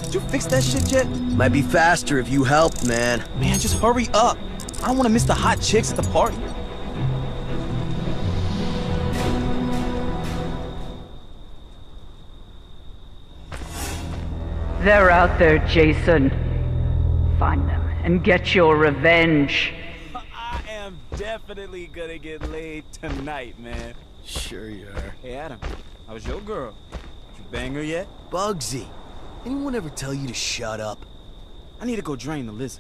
Did you fix that shit yet? Might be faster if you helped, man. Man, just hurry up. I don't want to miss the hot chicks at the party. They're out there, Jason. Find them and get your revenge. I am definitely gonna get laid tonight, man. Sure you are. Hey, Adam, how's your girl? Did you bang her yet? Bugsy, anyone ever tell you to shut up? I need to go drain the lizard.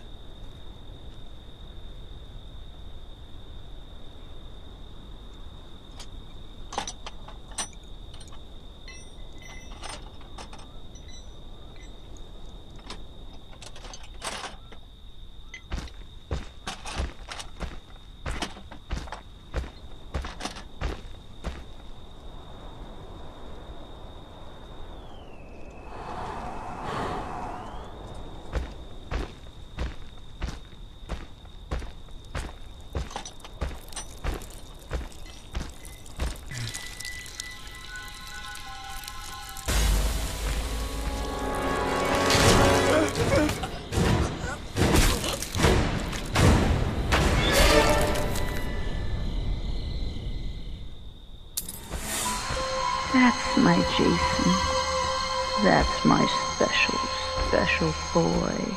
That's my Jason. That's my special, special boy.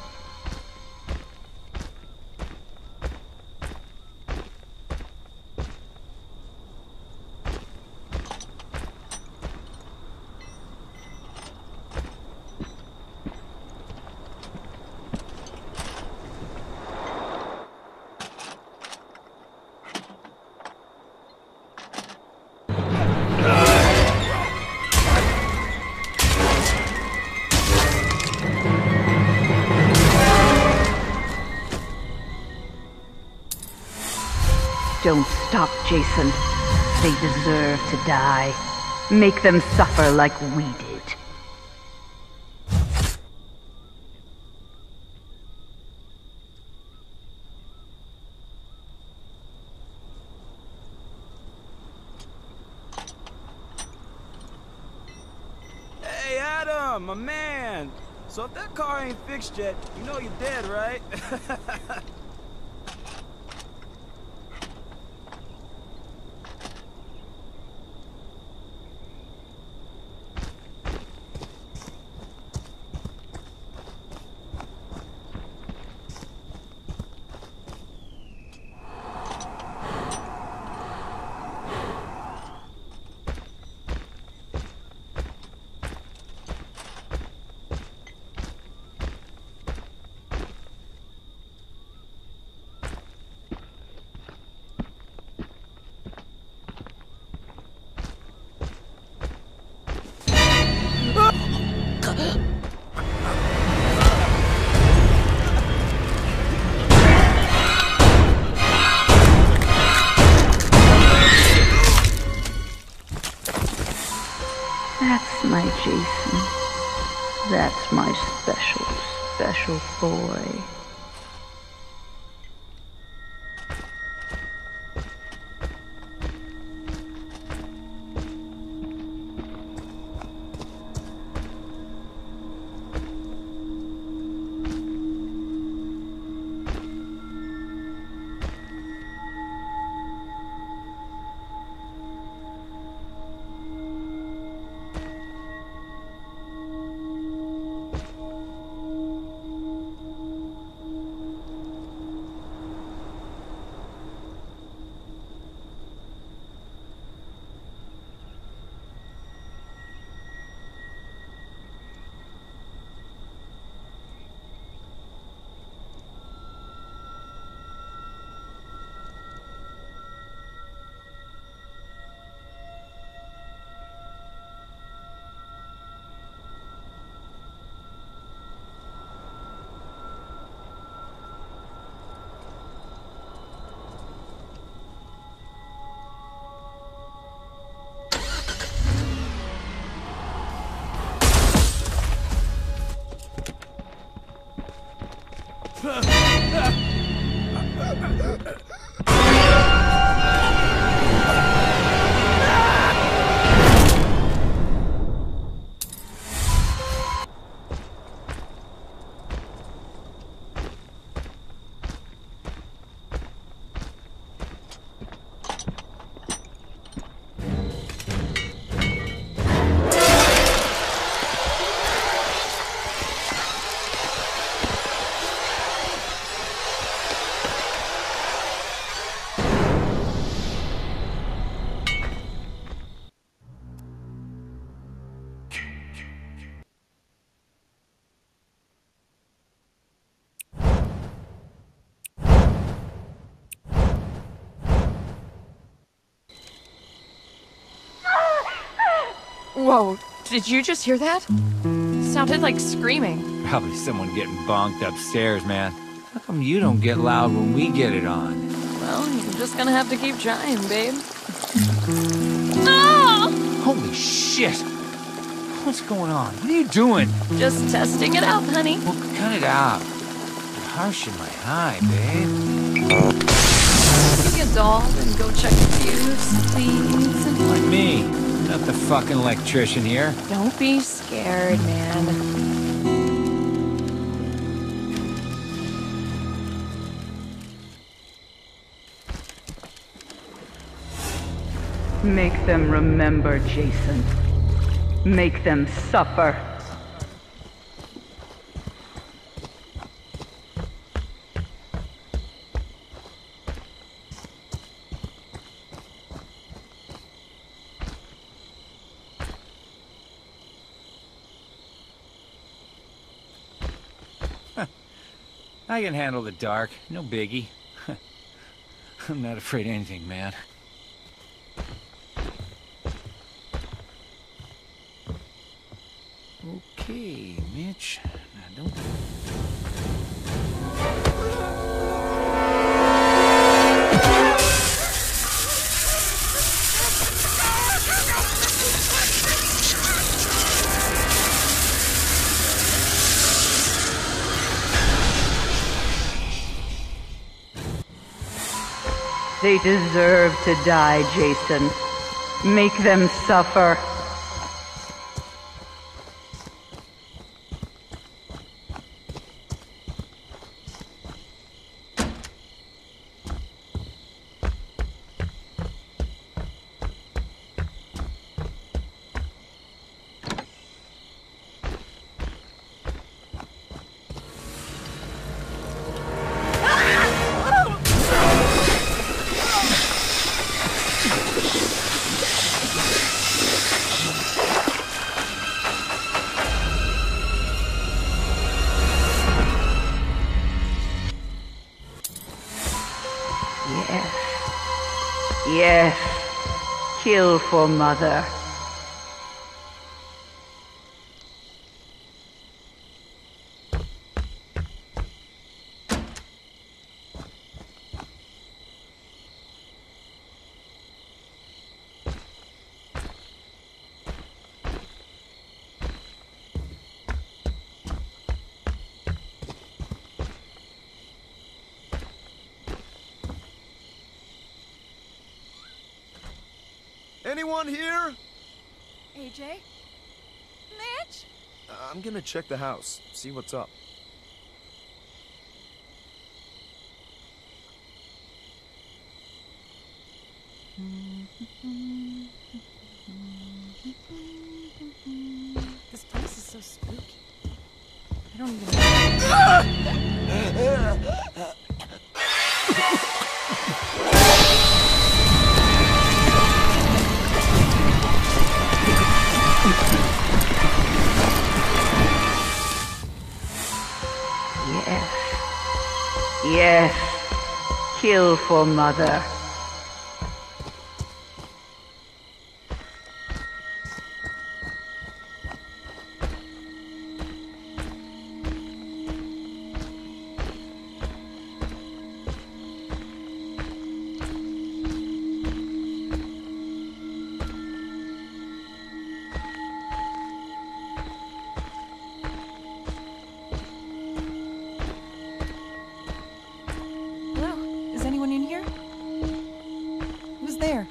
Don't stop, Jason. They deserve to die. Make them suffer like we did. Hey, Adam, my man. So if that car ain't fixed yet, you know you're dead, right? That's my Jason. That's my special, special boy. Whoa, did you just hear that? Sounded like screaming. Probably someone getting bonked upstairs, man. How come you don't get loud when we get it on? Well, you're just gonna have to keep trying, babe. Ah! Holy shit! What's going on? What are you doing? Just testing it out, honey. Well, cut it out. You're harshing my eye, babe. Be a doll and go check the fuse, please. Like me. Not the fucking electrician here. Don't be scared, man. Make them remember, Jason. Make them suffer. I can handle the dark. No biggie. I'm not afraid of anything, man. Okay, Mitch. Now don't... They deserve to die, Jason. Make them suffer. Yes, kill for Mother. Anyone here? AJ? Mitch? I'm gonna check the house, see what's up. This place is so spooky. I don't even know. Yes, kill for Mother. Is anyone in here? Who's there?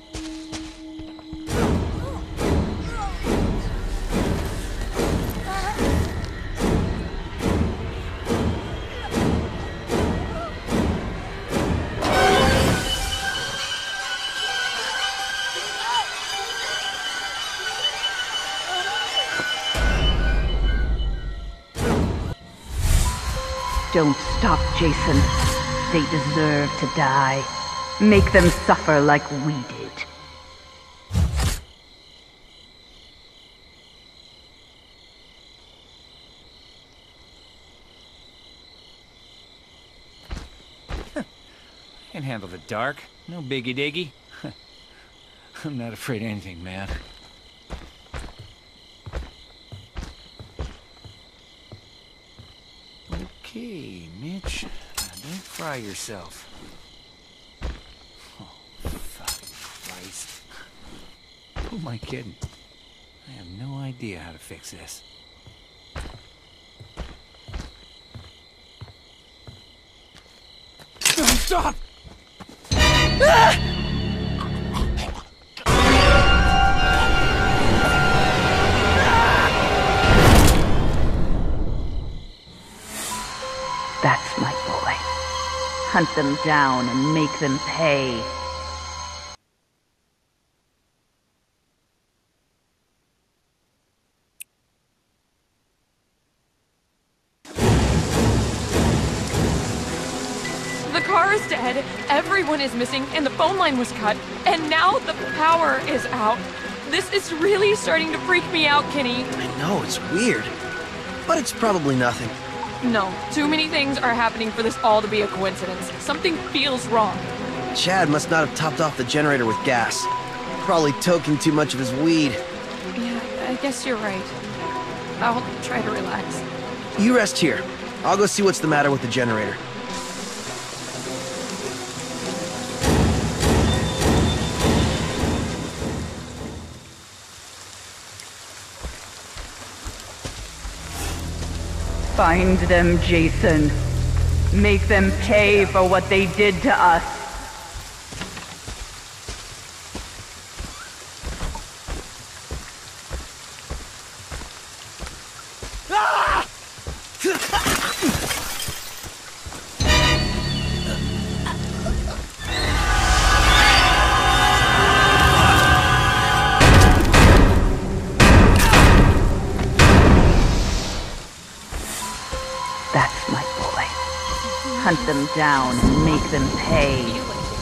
Don't stop, Jason. They deserve to die. Make them suffer like we did. Can handle the dark. No biggie diggy. I'm not afraid of anything, man. try yourself. Oh, fucking Christ. Who am I kidding? I have no idea how to fix this. Stop! That's my boy. Hunt them down and make them pay. The car is dead, everyone is missing, and the phone line was cut, and now the power is out. This is really starting to freak me out, Kenny. I know, it's weird. But it's probably nothing. No, too many things are happening for this all to be a coincidence. Something feels wrong. Chad must not have topped off the generator with gas. Probably toking too much of his weed. Yeah, I guess you're right. I'll try to relax. You rest here. I'll go see what's the matter with the generator. Find them, Jason. Make them pay for what they did to us. That's my boy. Hunt them down and make them pay.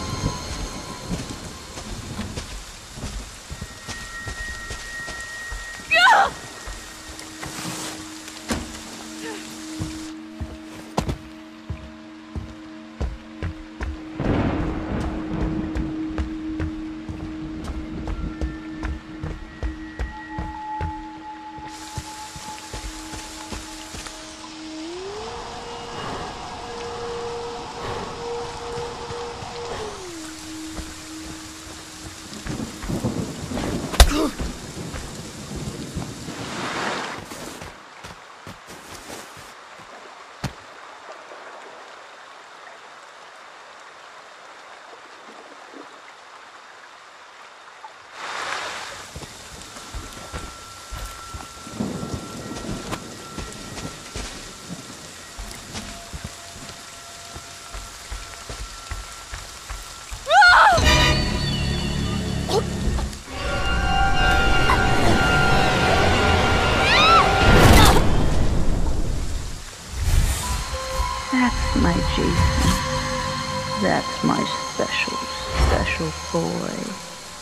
That's my Jason. That's my special, special boy.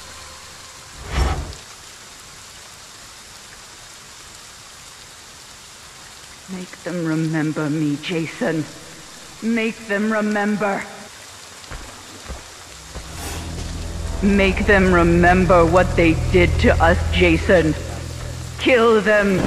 Make them remember me, Jason. Make them remember. Make them remember what they did to us, Jason. Kill them.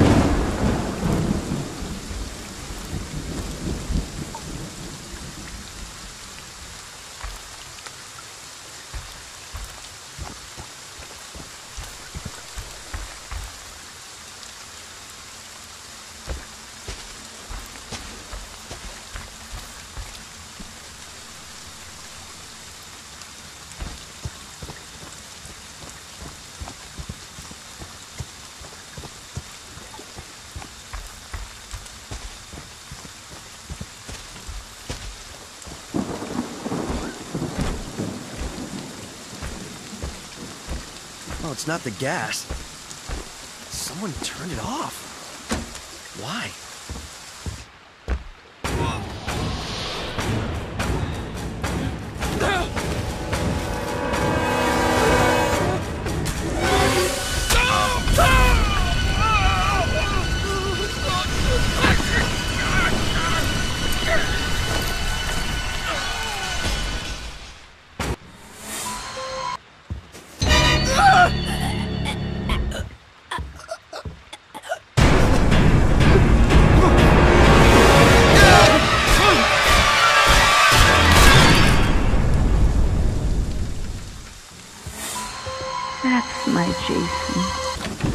Oh, it's not the gas. Someone turned it off. Why? That's my Jason.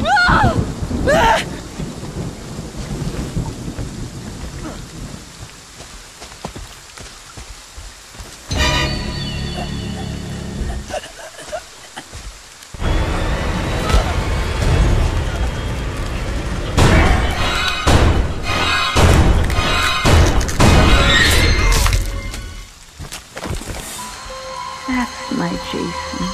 That's my Jason.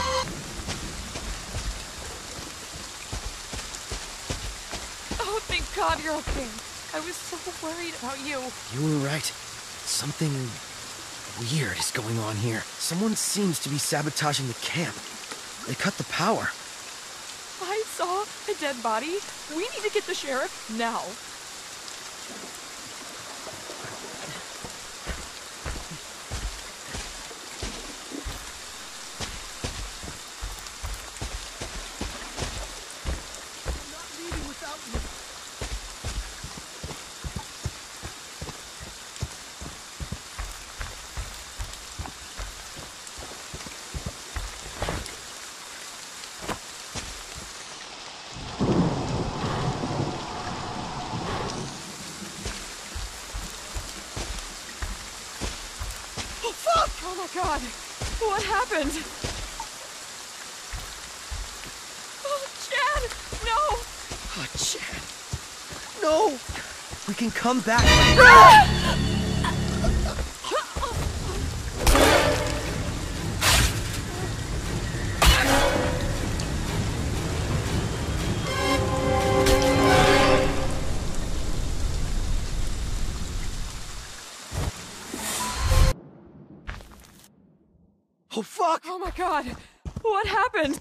Oh, thank God you're okay. I was so worried about you. You were right. Something weird is going on here. Someone seems to be sabotaging the camp. They cut the power. I saw a dead body. We need to get the sheriff now. Oh my God! What happened? Oh, Chad! No! Oh, Chad. No! We can come back. Oh, fuck! Oh my God! What happened?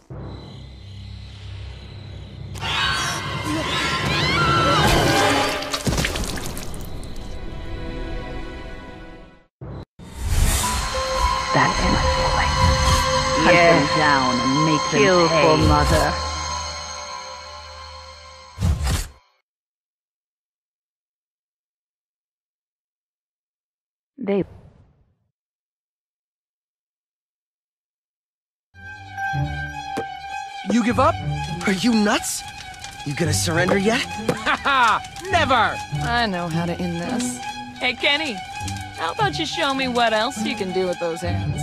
That's my boy. Hunt them down and make them kill for mother. They... You give up? Are you nuts? You gonna surrender yet? Haha! Never! I know how to end this. Hey, Kenny. How about you show me what else you can do with those hands?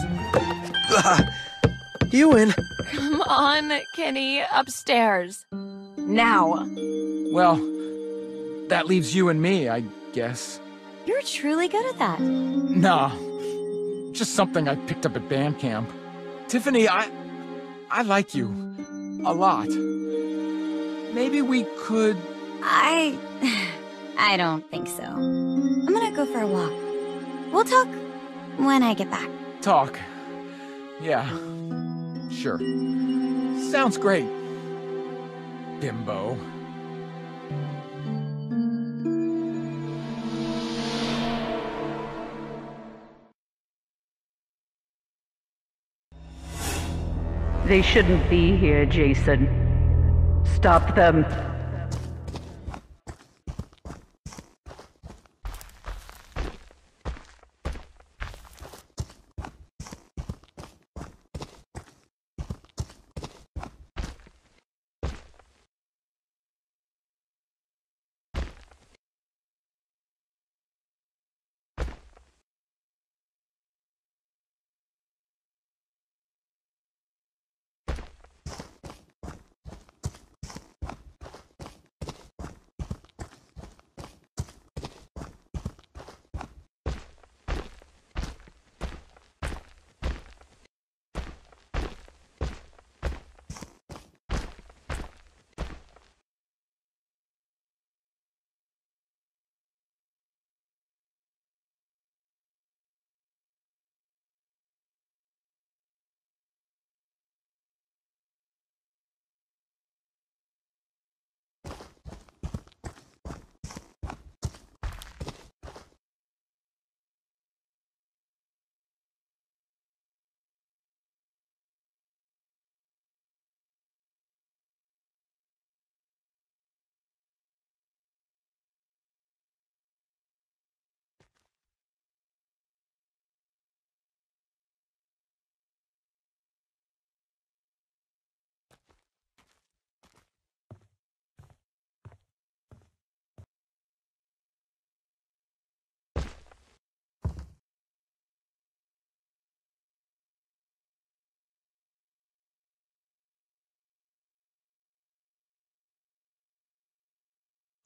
You win. Come on, Kenny. Upstairs. Now. Well, that leaves you and me, I guess. You're truly good at that. Nah. Just something I picked up at band camp. Tiffany, I like you. A lot. Maybe we could... I don't think so. I'm gonna go for a walk. We'll talk when I get back. Talk. Yeah. Sure. Sounds great. Bimbo. They shouldn't be here, Jason. Stop them.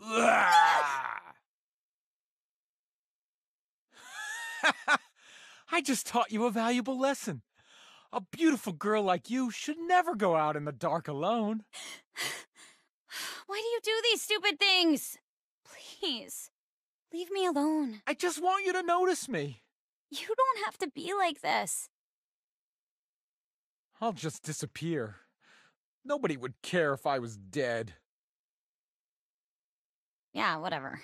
I just taught you a valuable lesson. A beautiful girl like you should never go out in the dark alone. Why do you do these stupid things? Please, leave me alone. I just want you to notice me. You don't have to be like this. I'll just disappear. Nobody would care if I was dead. Yeah, whatever.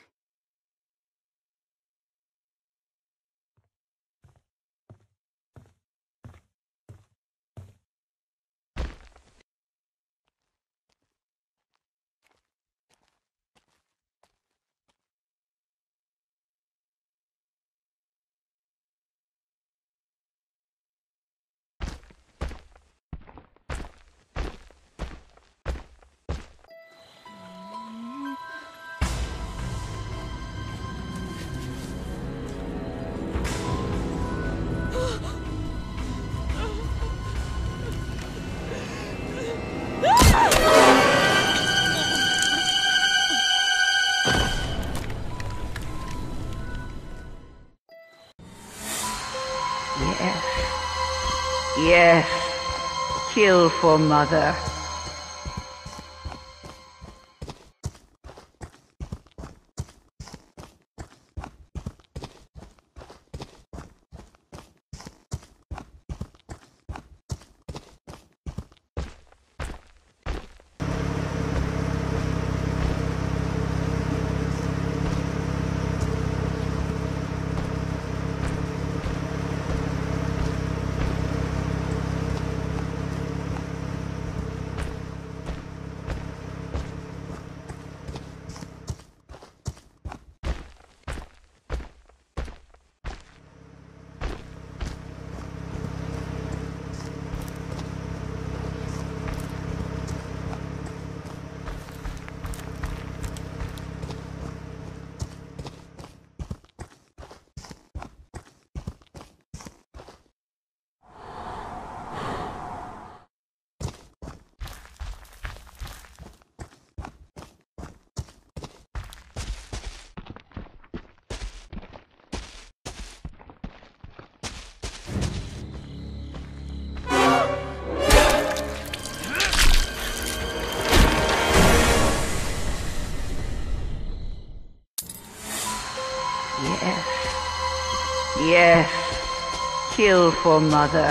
Yes. Kill for Mother. Yes. Kill for Mother.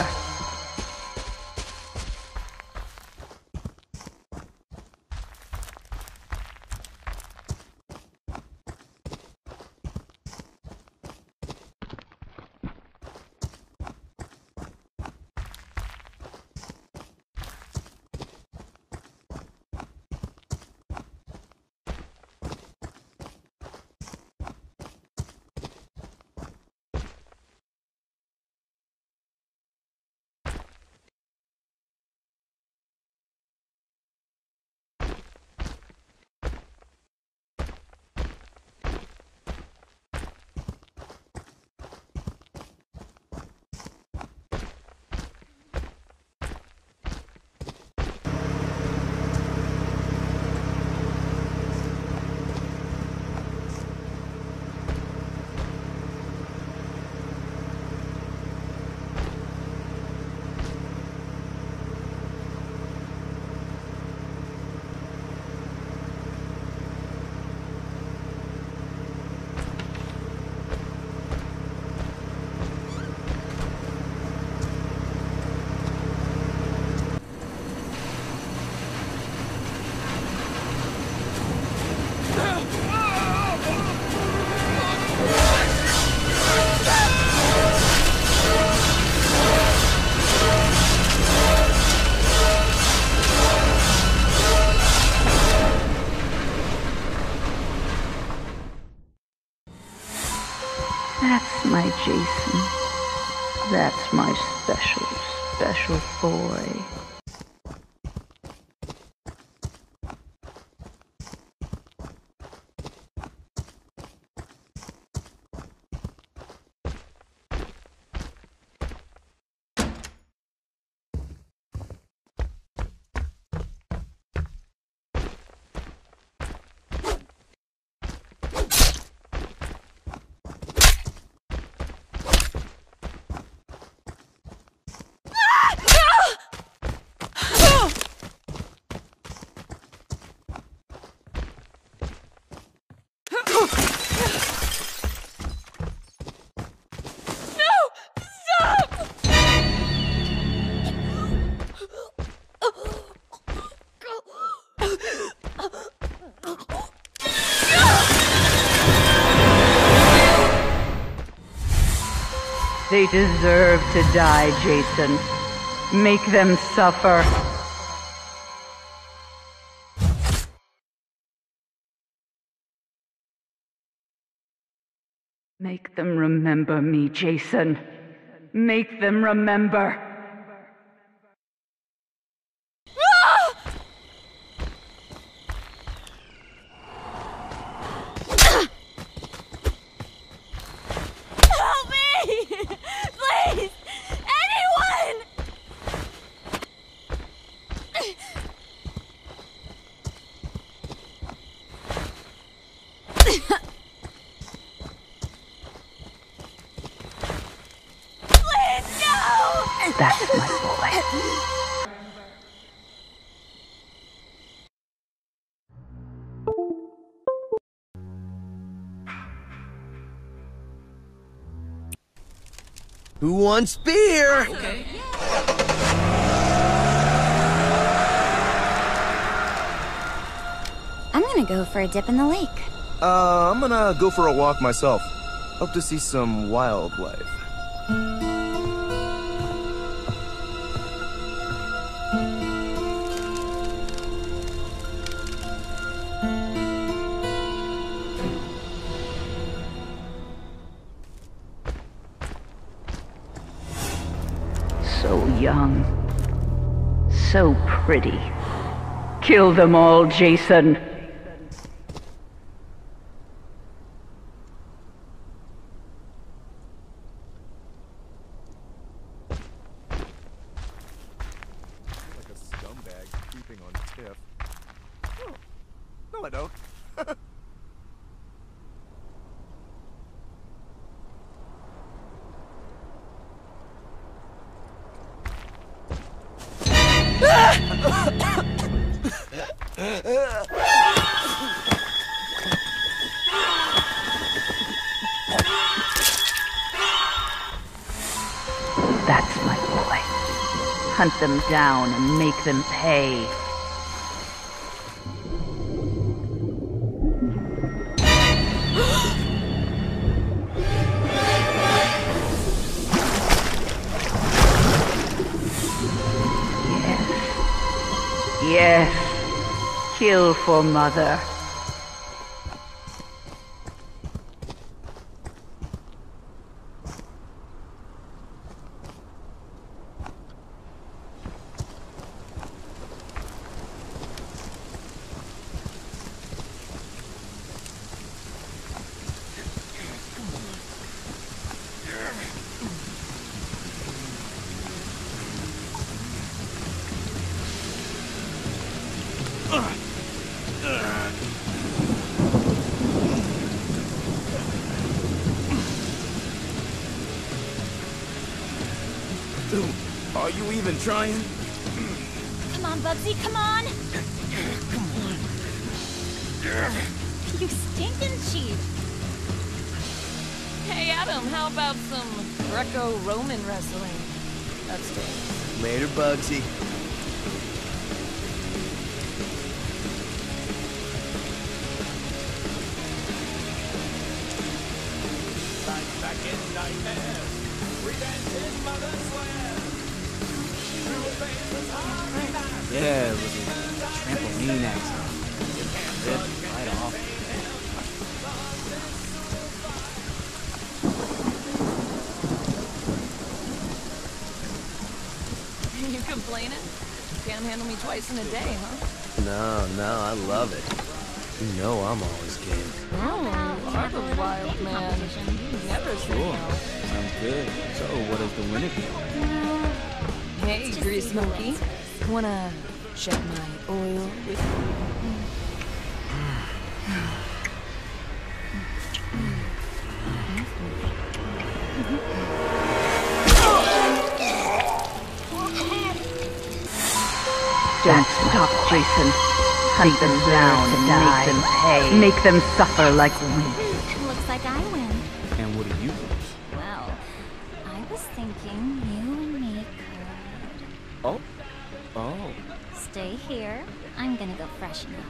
That's my Jason. That's my special, special boy. They deserve to die, Jason. Make them suffer. Make them remember me, Jason. Make them remember. Help me! Please! Anyone! Please, no! That's my boy. Who wants beer? Okay. I'm gonna go for a dip in the lake. I'm gonna go for a walk myself. Hope to see some wildlife. So young. So pretty. Kill them all, Jason. Like a scumbag creeping on Tiff. Oh. No, I don't. That's my boy. Hunt them down and make them pay. Yes. Kill for Mother. Are you even trying? Come on, Bugsy, come on! You stinking cheat! Hey, Adam, how about some Greco-Roman wrestling? That's it. Later, Bugsy. Yeah, it was a trampoline accident. Ripped right off. You complaining? Can't handle me twice in a day, huh? No, I love it. You know I'm always game. Oh, you are the wild man. You never say Cool. no. Sounds good. So, what is the winner be? Hey, Grease Monkey. Wanna check my oil with Don't stop, Jason. Hunt them down and make them pay. Make them suffer like we. Looks like I win. And what do you think? Well, I was thinking you and me could... Oh. Oh. Stay here. I'm gonna go freshen up.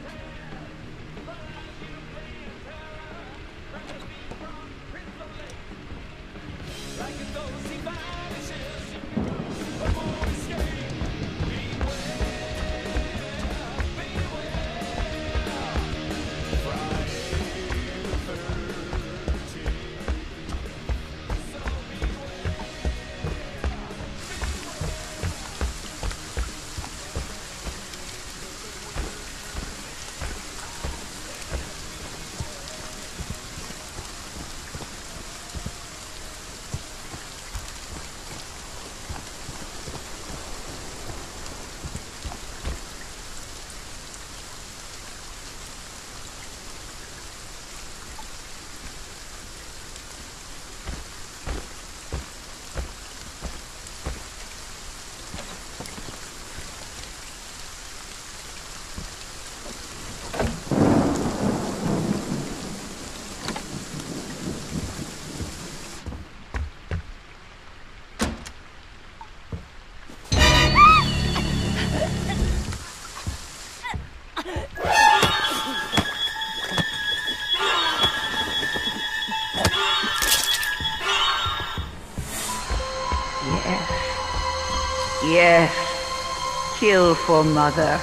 Yes. Kill for Mother.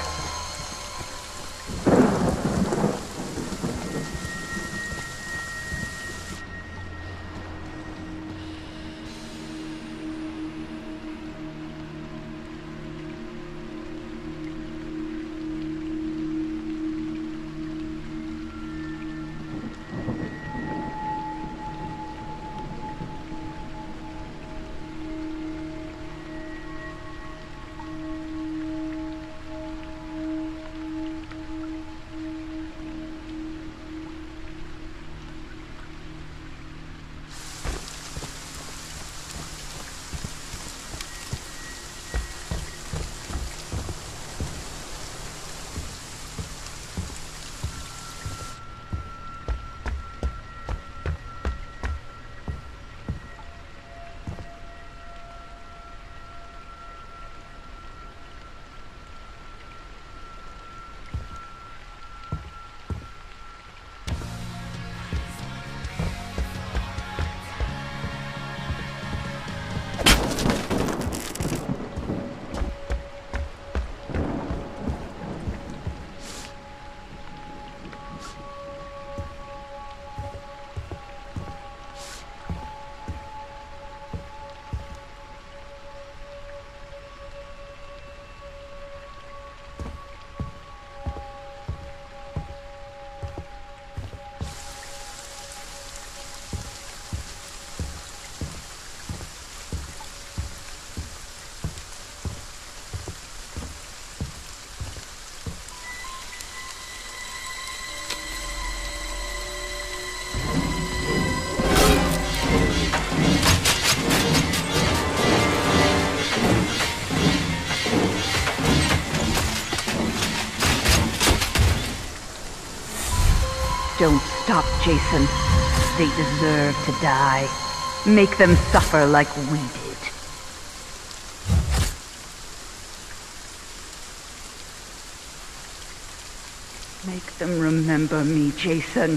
Don't stop, Jason. They deserve to die. Make them suffer like we did. Make them remember me, Jason.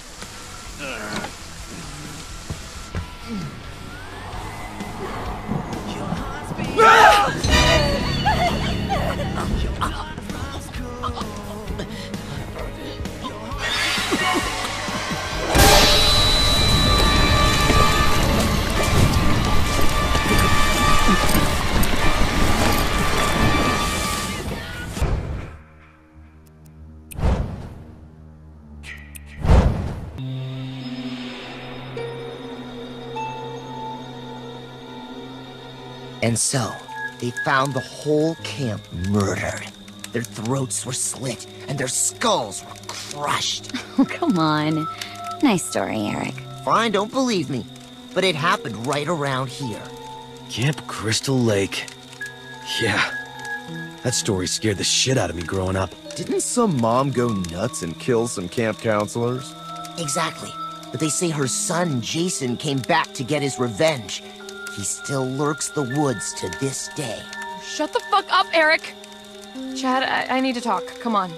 And so, they found the whole camp murdered. Their throats were slit, and their skulls were crushed. Oh, come on. Nice story, Eric. Fine, don't believe me. But it happened right around here. Camp Crystal Lake. Yeah. That story scared the shit out of me growing up. Didn't some mom go nuts and kill some camp counselors? Exactly. But they say her son, Jason, came back to get his revenge. He still lurks the woods to this day. Shut the fuck up, Eric! Chad, I need to talk. Come on.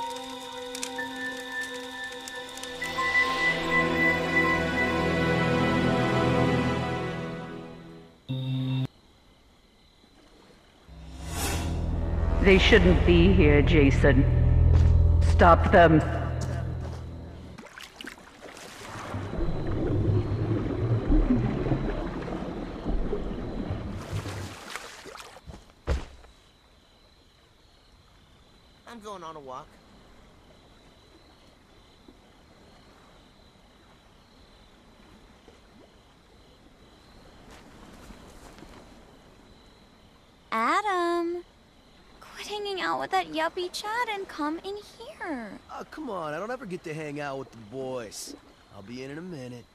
They shouldn't be here, Jason. Stop them. I'm going on a walk. Adam, quit hanging out with that yuppie Chad and come in here. Oh, come on. I don't ever get to hang out with the boys. I'll be in a minute.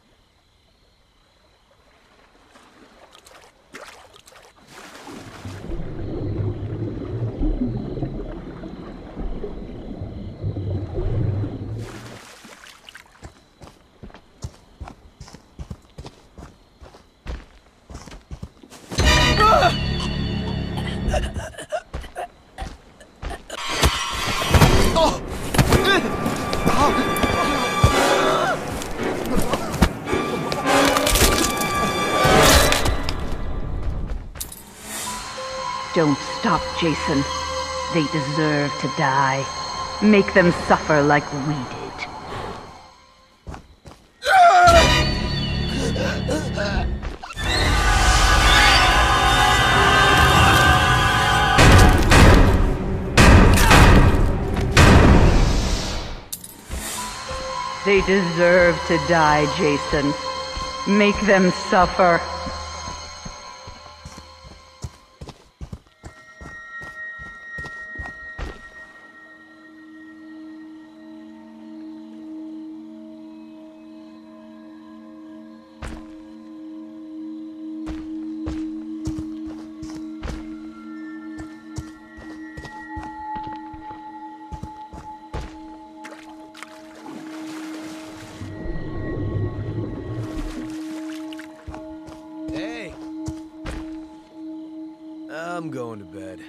Don't stop, Jason. They deserve to die. Make them suffer like we did. They deserve to die, Jason. Make them suffer. Hey! I'm going to bed.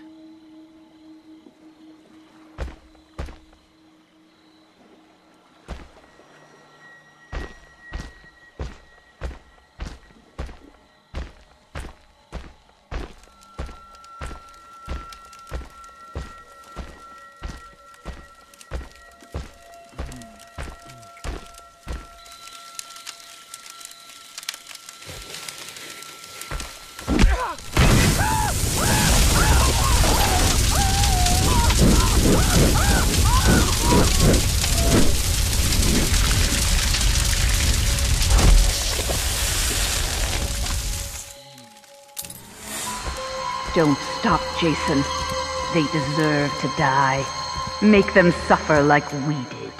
Don't stop, Jason. They deserve to die. Make them suffer like we did.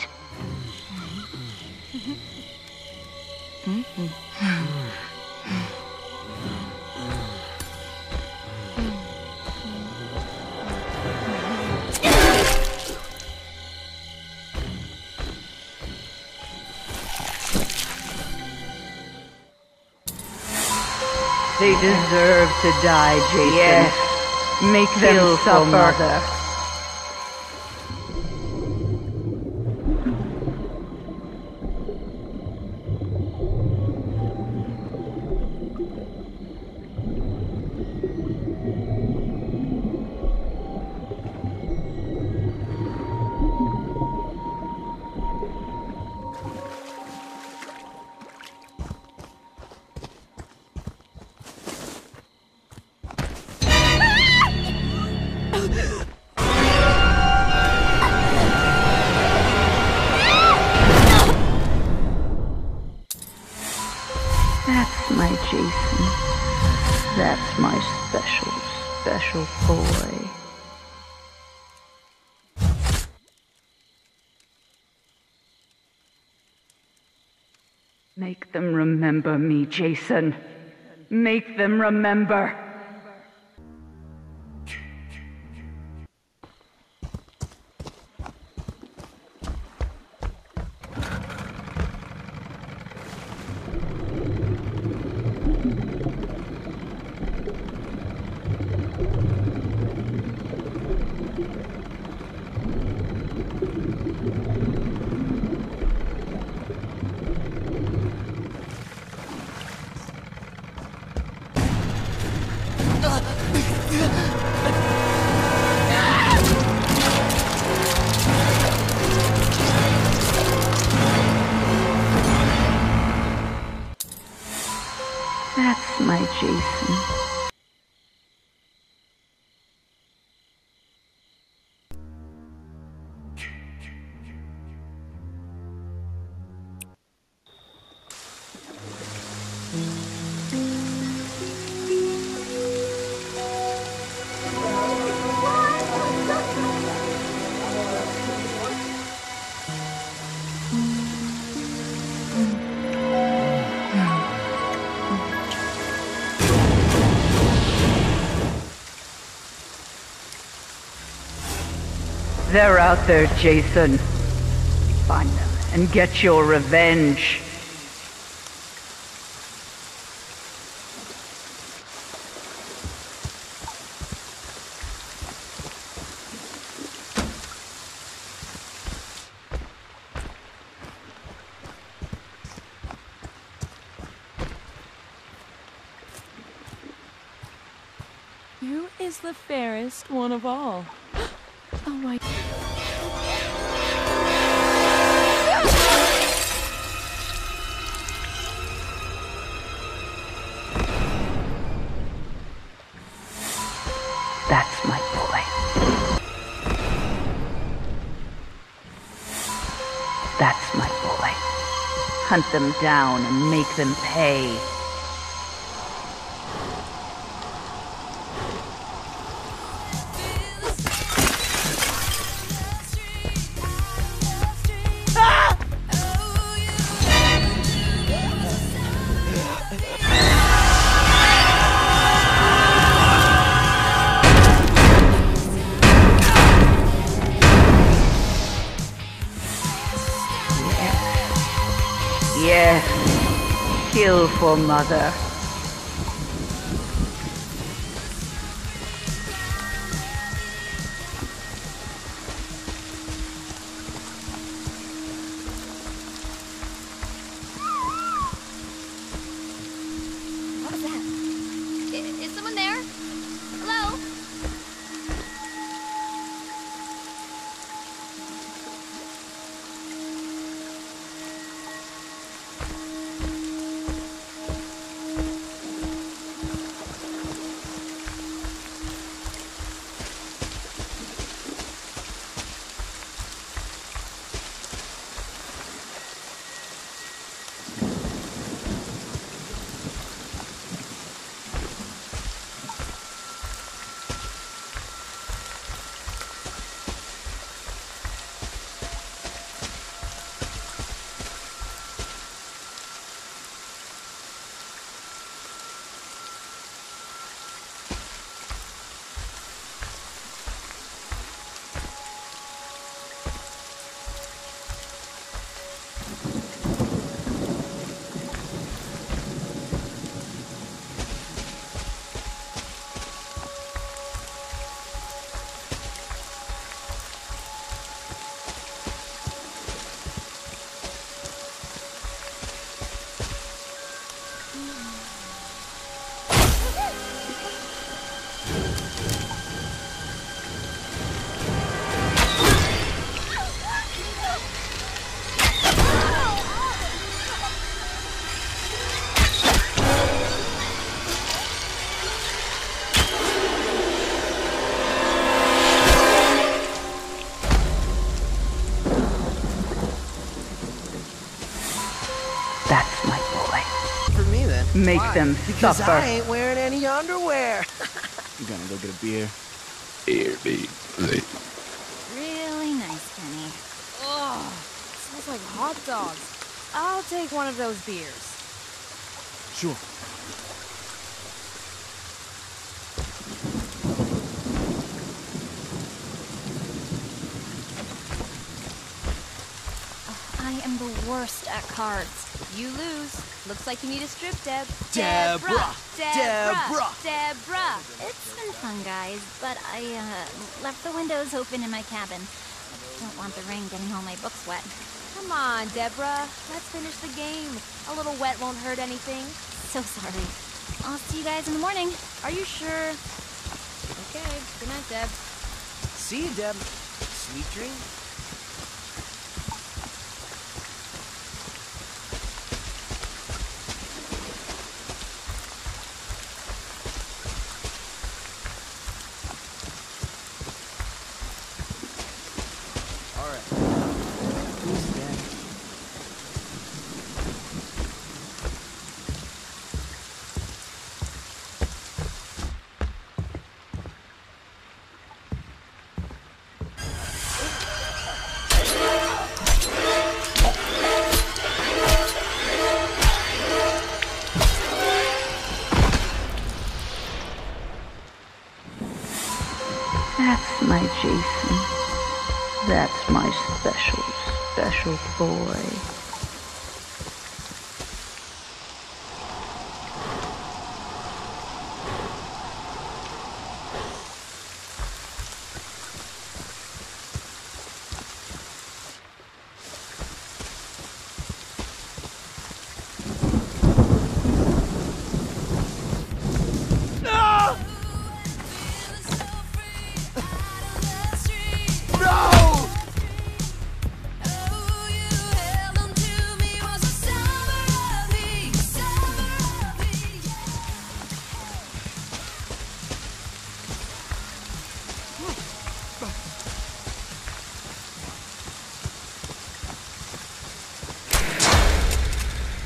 They deserve to die, Jason. Yes. Make them suffer. Mother. That's my Jason. That's my special, special boy. Make them remember me, Jason. Make them remember. That's my Jason. They're out there, Jason. Find them and get your revenge. Who is the fairest one of all? Oh my... That's my boy. That's my boy. Hunt them down and make them pay. Yes, kill for Mother. What was that? Is someone there? Hello? That's my boy. For me, then. Make Why? them Because suffer. I ain't wearing any underwear. You gonna go get a beer? Really nice, Penny. Ugh, smells like hot dogs. I'll take one of those beers. Sure. I am the worst at cards. You lose. Looks like you need a strip, Deb. Deborah! Deborah! Deborah! It's been fun, guys, but I left the windows open in my cabin. Don't want the rain getting all my books wet. Come on, Deborah. Let's finish the game. A little wet won't hurt anything. So sorry. I'll see you guys in the morning. Are you sure? Okay. Good night, Deb. See you, Deb. Sweet dreams. That's my Jason. That's my special, special boy.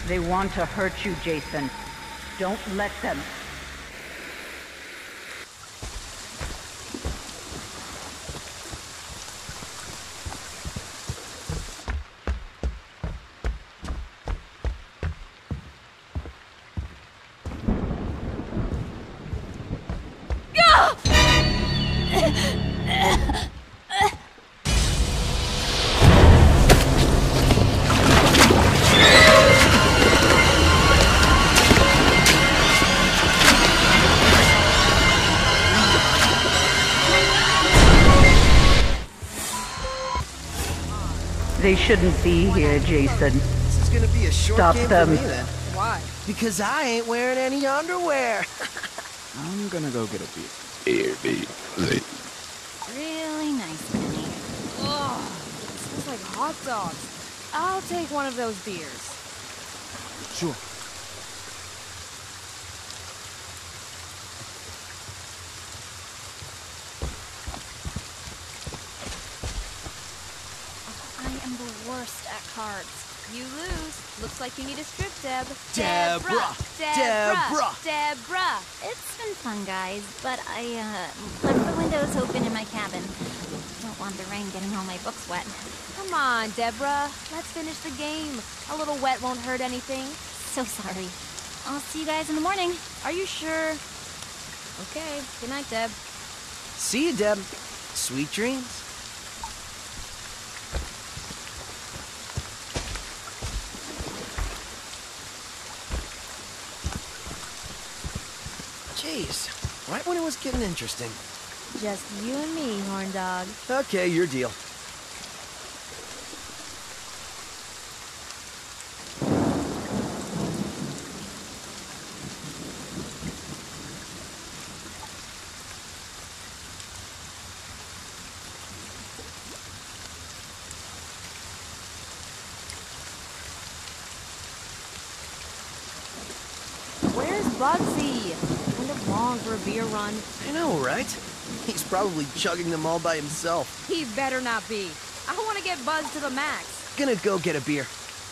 They want to hurt you, Jason. Don't let them. They shouldn't be here, Jason. This is gonna be a short Stop game them. for me then. Why? Because I ain't wearing any underwear. I'm gonna go get a beer. Really nice, Penny. Ugh, it smells like hot dogs. I'll take one of those beers. Sure. I am the worst at cards. You lose. Looks like you need a strip, Deb. Deborah! Deborah! It's been fun, guys, but I left the windows open in my cabin. Don't want the rain getting all my books wet. Come on, Deborah. Let's finish the game. A little wet won't hurt anything. So sorry. I'll see you guys in the morning. Are you sure? Okay. Good night, Deb. See you, Deb. Sweet dreams. Jeez, right when it was getting interesting. Just you and me, horn dog. Okay, your deal. Where's Bugsy? Kind of long for a beer run. I know, right? He's probably chugging them all by himself. He better not be. I want to get buzzed to the max. Gonna go get a beer.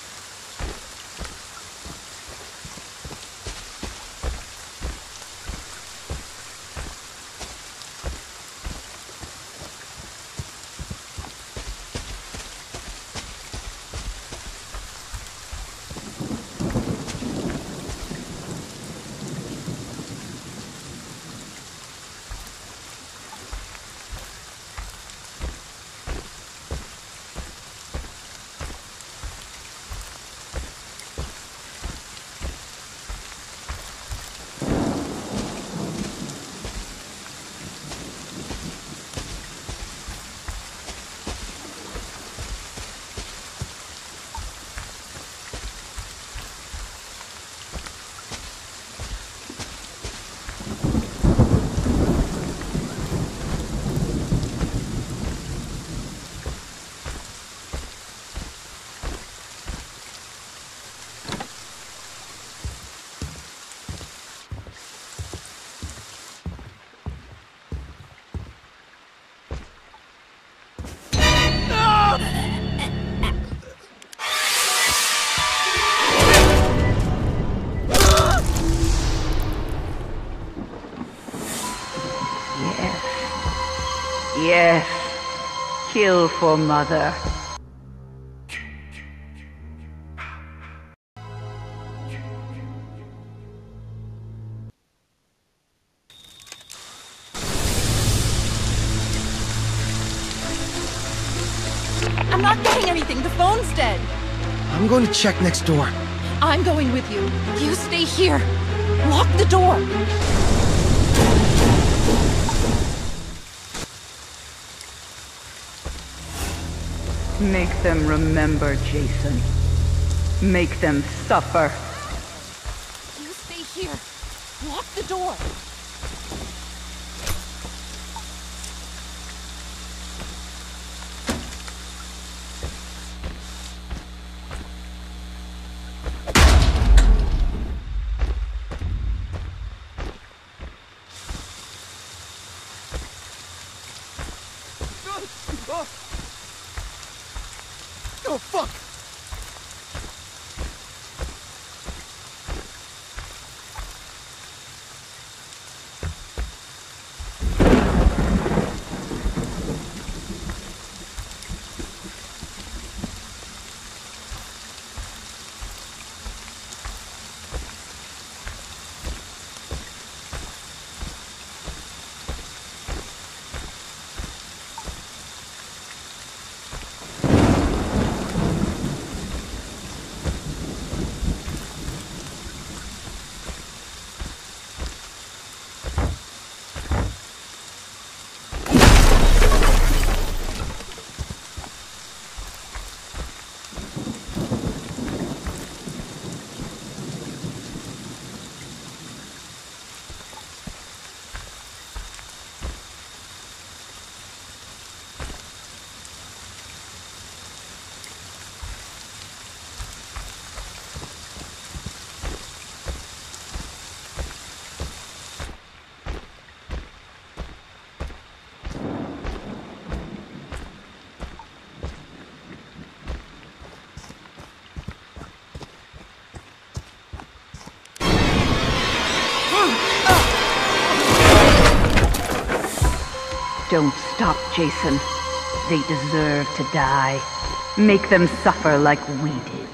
Yes. Kill for Mother. I'm not getting anything. The phone's dead. I'm going to check next door. I'm going with you. You stay here. Lock the door. Make them remember, Jason. Make them suffer. You stay here. Lock the door. Oh, fuck! Don't stop, Jason. They deserve to die. Make them suffer like we did.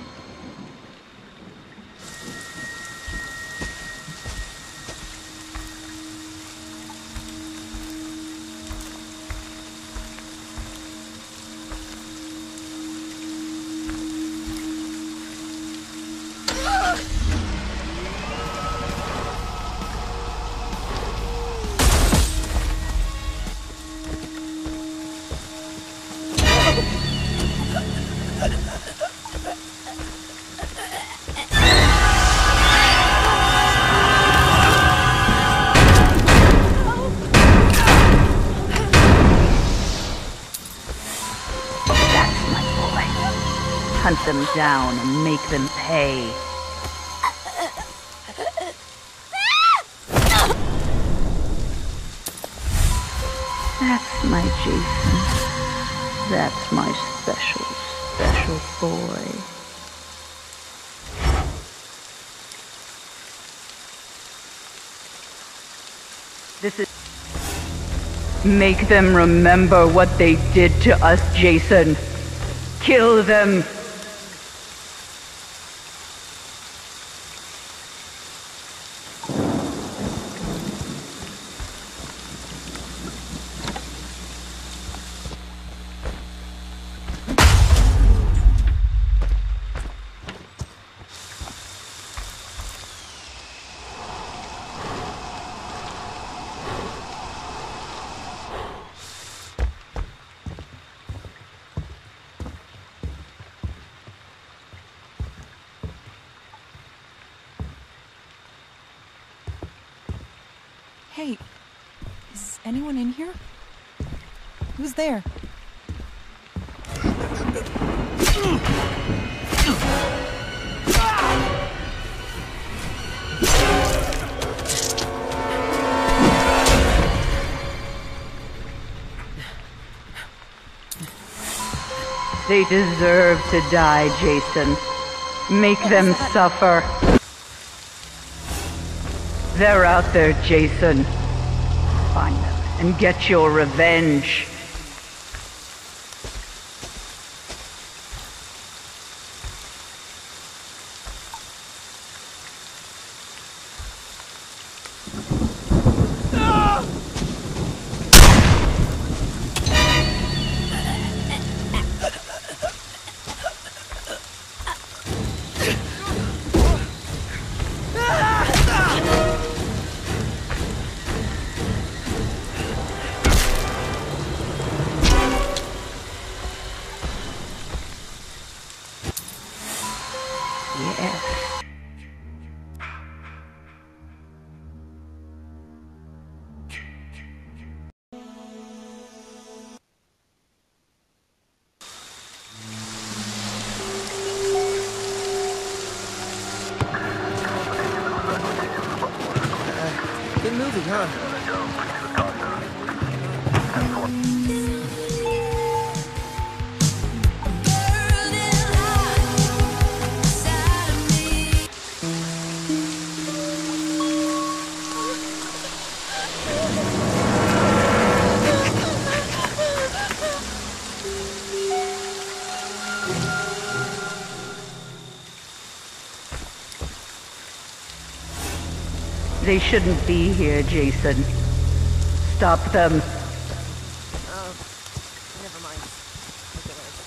Hunt them down and make them pay. That's my Jason. That's my special, special boy. This is... Make them remember what they did to us, Jason. Kill them. Hey, is anyone in here? Who's there? They deserve to die, Jason. Make them suffer. They're out there, Jason. Find them and get your revenge. Yes. Good movie, huh? They shouldn't be here, Jason. Stop them. Oh, never mind. Look at us.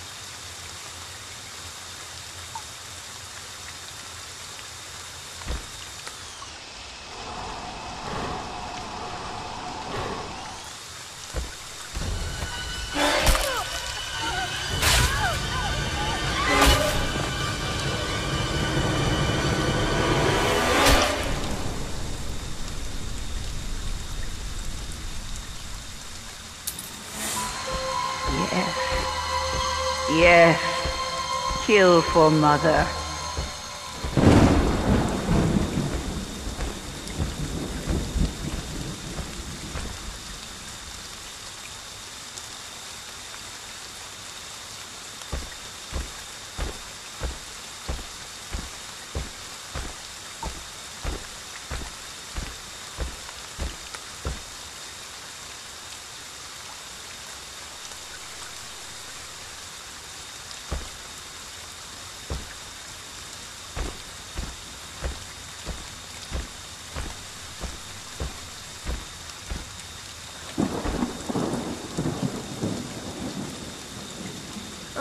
Yes. Kill for Mother.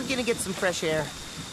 gonna get some fresh air.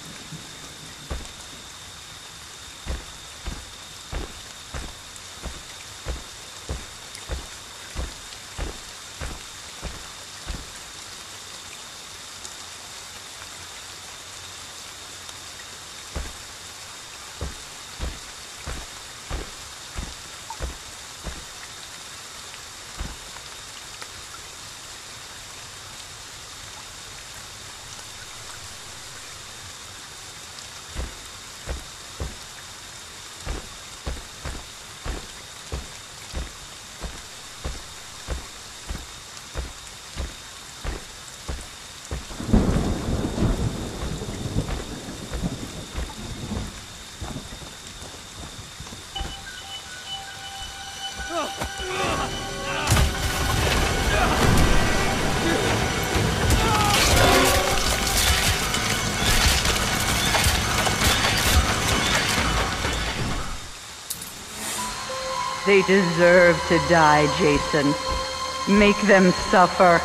They deserve to die, Jason. Make them suffer.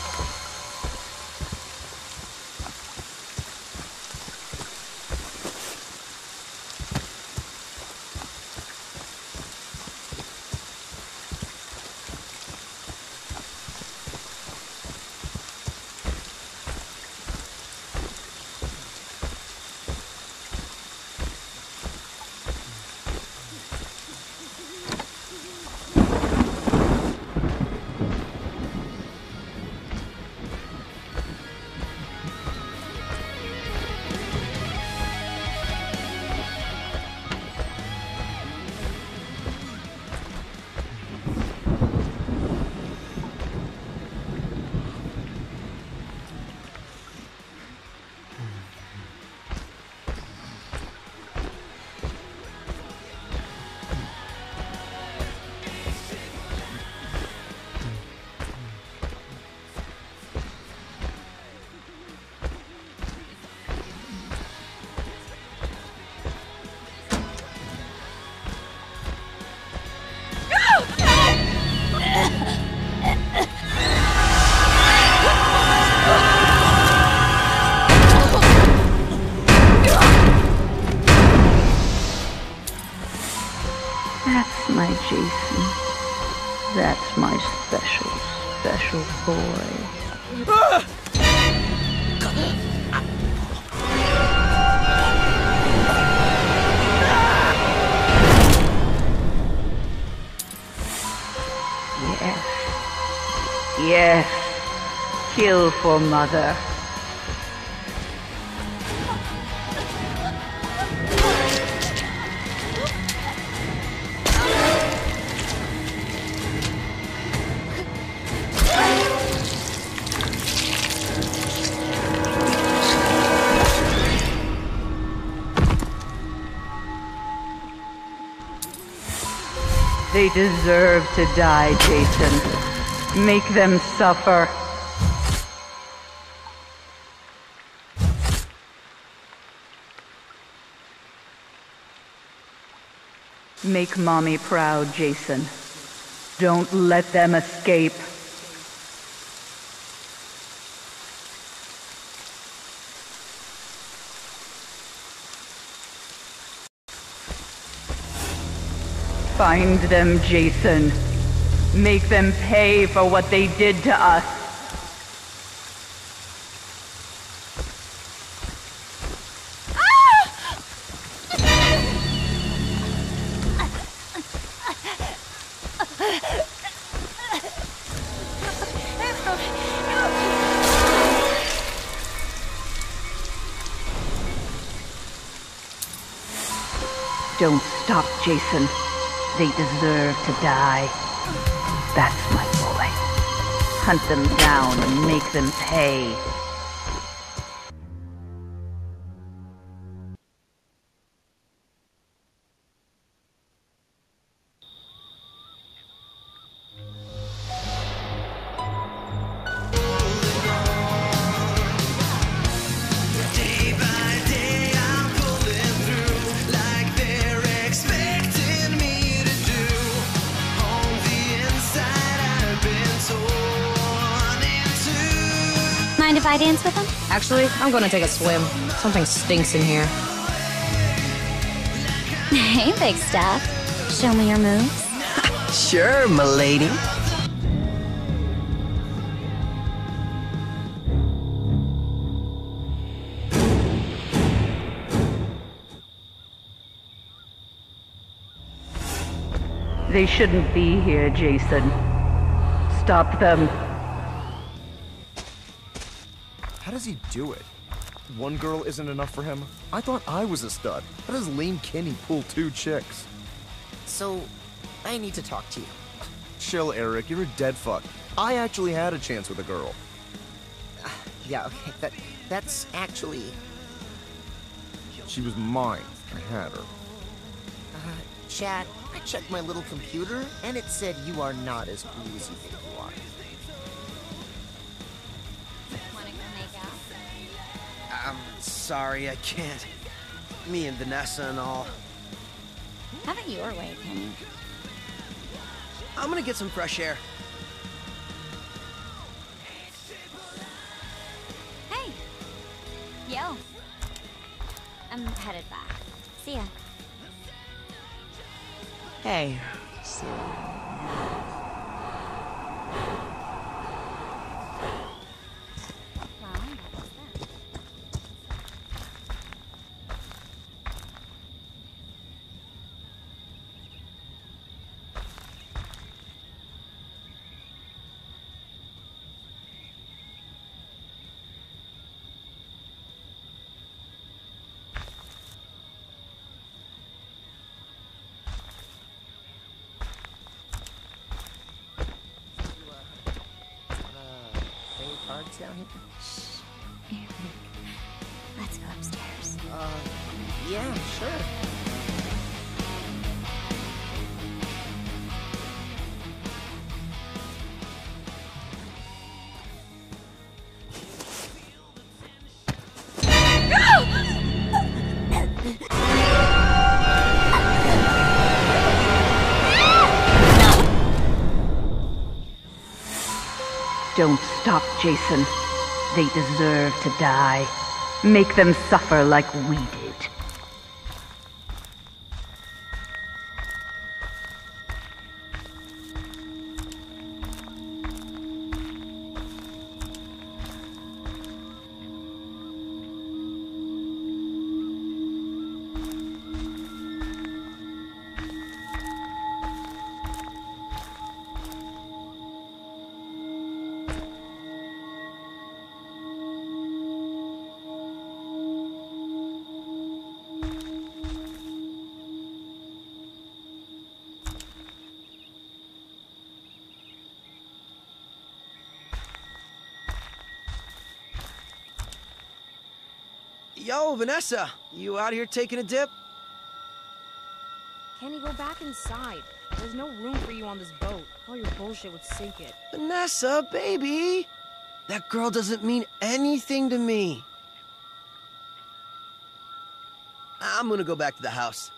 That's my Jason. That's my special, special boy. Yes. Yes. Kill for Mother. They deserve to die, Jason. Make them suffer. Make Mommy proud, Jason. Don't let them escape. Find them, Jason. Make them pay for what they did to us. Don't stop, Jason. They deserve to die. That's my boy. Hunt them down and make them pay. Mind if I dance with him? Actually, I'm gonna take a swim. Something stinks in here. Hey, big stuff. Show me your moves. Sure, m'lady. They shouldn't be here, Jason. Stop them. How does he do it? One girl isn't enough for him? I thought I was a stud. How does Lane Kinney pull 2 chicks? So, I need to talk to you. Chill, Eric. You're a dead fuck. I actually had a chance with a girl. Yeah, okay, that's actually... She was mine. I had her. Chad, I checked my little computer, and it said you are not as cool as you think you are. Wanna go make out? I'm sorry, I can't. Me and Vanessa and all. Have it your way, Kenny. I'm gonna get some fresh air. Hey! Yo. I'm headed back. See ya. Hey. Cards down here? Eric, let's go upstairs. Yeah, sure. Don't stop, Jason. They deserve to die. Make them suffer like we did. Yo, Vanessa, you out here taking a dip? Kenny, go back inside. There's no room for you on this boat. All your bullshit would sink it. Vanessa, baby! That girl doesn't mean anything to me. I'm gonna go back to the house.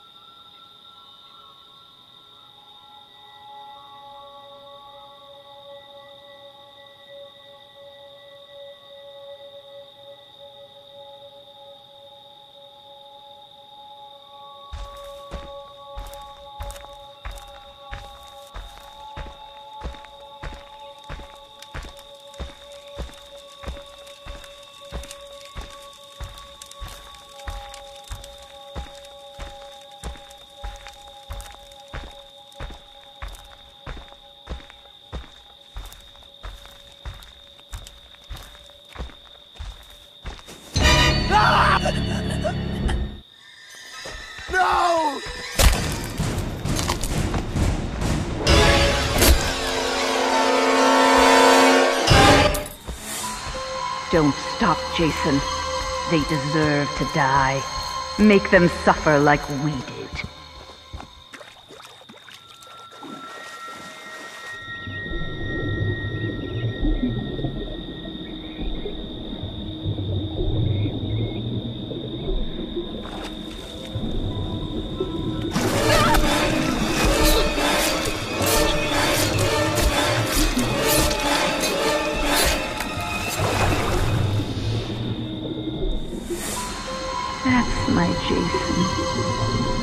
No! Don't stop, Jason. They deserve to die. Make them suffer like we did.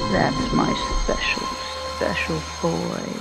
That's my special, special boy.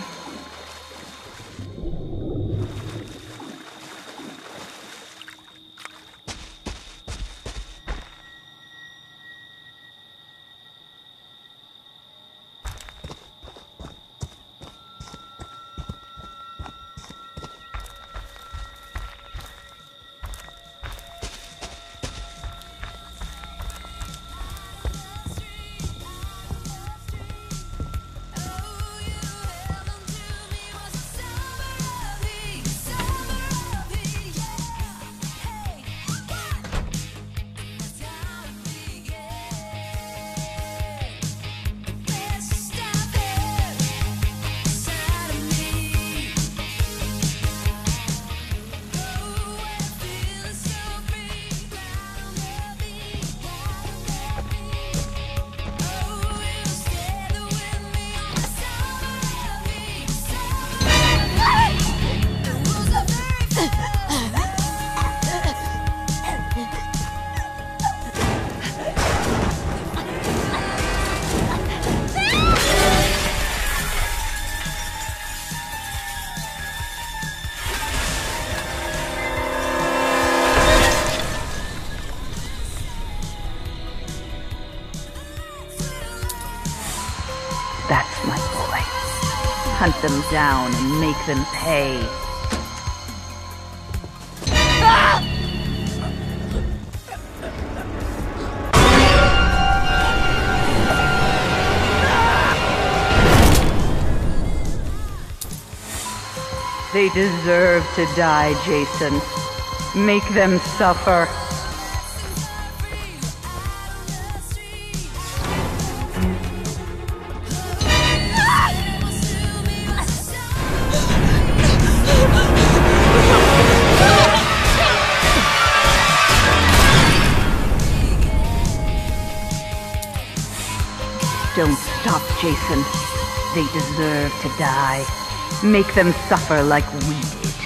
That's my boy. Hunt them down and make them pay. They deserve to die, Jason. Make them suffer. Don't stop, Jason. They deserve to die. Make them suffer like we did.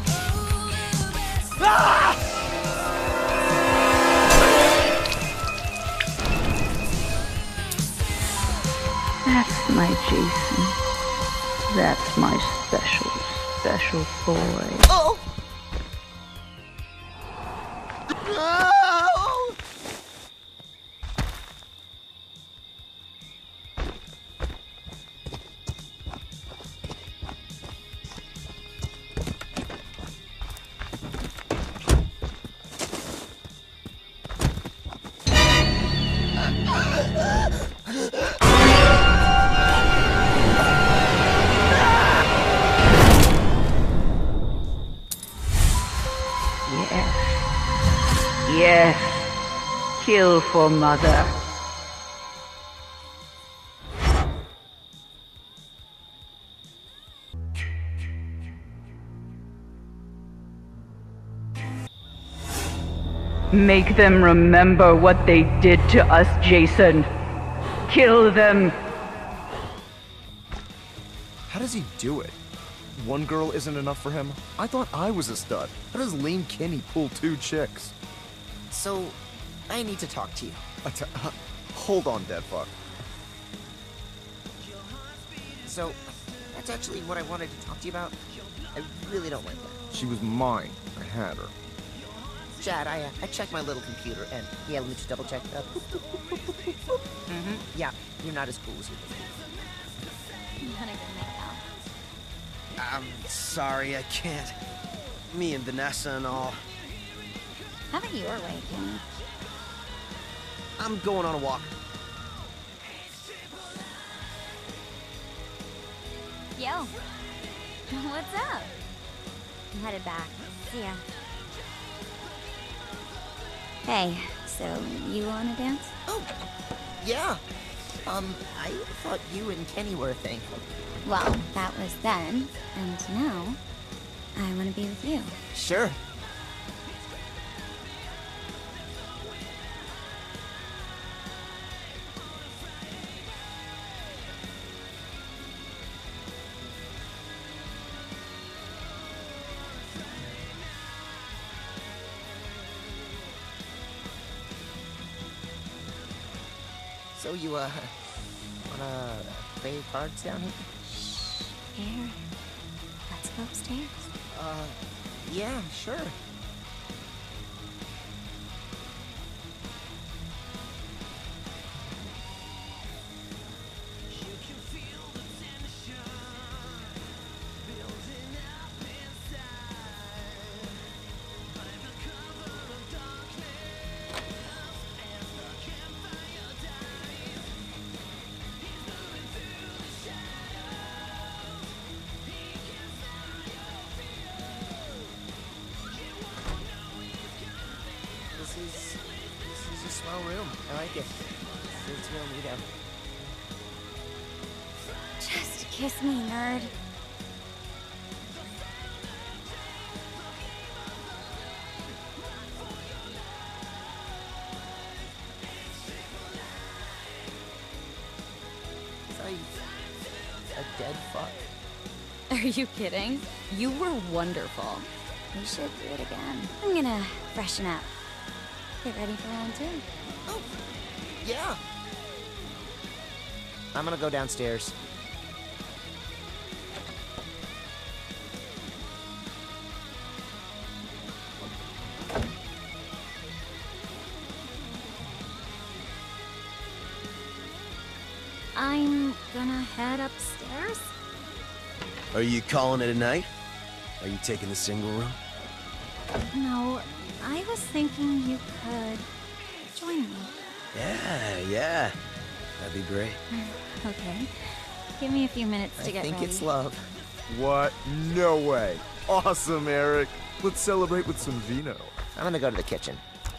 That's my Jason. That's my special, special boy. Oh! Yes. Kill for Mother. Make them remember what they did to us, Jason. Kill them. How does he do it? One girl isn't enough for him? I thought I was a stud. How does Lane Kinney pull 2 chicks? So, I need to talk to you. Hold on, dead fuck. So, that's actually what I wanted to talk to you about. I really don't like that. She was mine. I had her. Chad, I checked my little computer, and yeah, let me just double check. Yeah, you're not as cool as you think. You wanna go make out? I'm sorry, I can't. Me and Vanessa and all. Have it your way, Kenny. I'm going on a walk. Yo. What's up? I'm headed back. See ya. Hey, so you wanna dance? Oh, yeah. I thought you and Kenny were a thing. Well, that was then, and now I wanna be with you. Sure. So you, Wanna play cards down here? Here. Let's go upstairs. Yeah, sure. This is a small room. I like it. It's real neato. Just kiss me, nerd. It's like a dead fuck. Are you kidding? You were wonderful. We should do it again. I'm gonna freshen up. Get ready for round 2. Oh, yeah. I'm gonna go downstairs. I'm gonna head upstairs. Are you calling it a night? Are you taking the single room? No, I was thinking you could join me. Yeah. That'd be great. Okay. Give me a few minutes to get ready. I think it's love. What? No way. Awesome, Eric. Let's celebrate with some vino. I'm gonna go to the kitchen.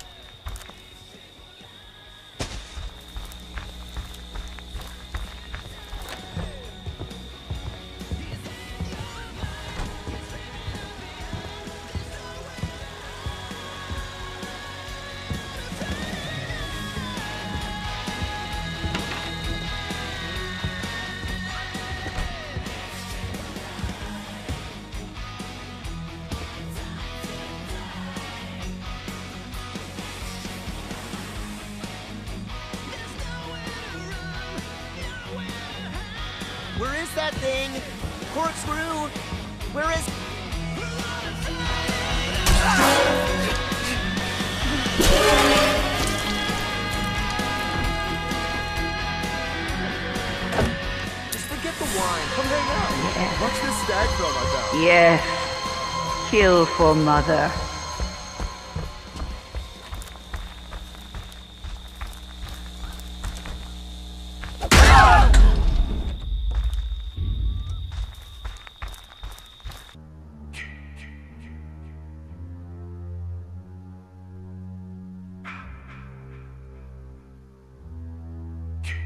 Where is that thing? Corkscrew! Where is... Just forget the wine. Come hang out. Watch this stag film I found. Yes. Kill for mother.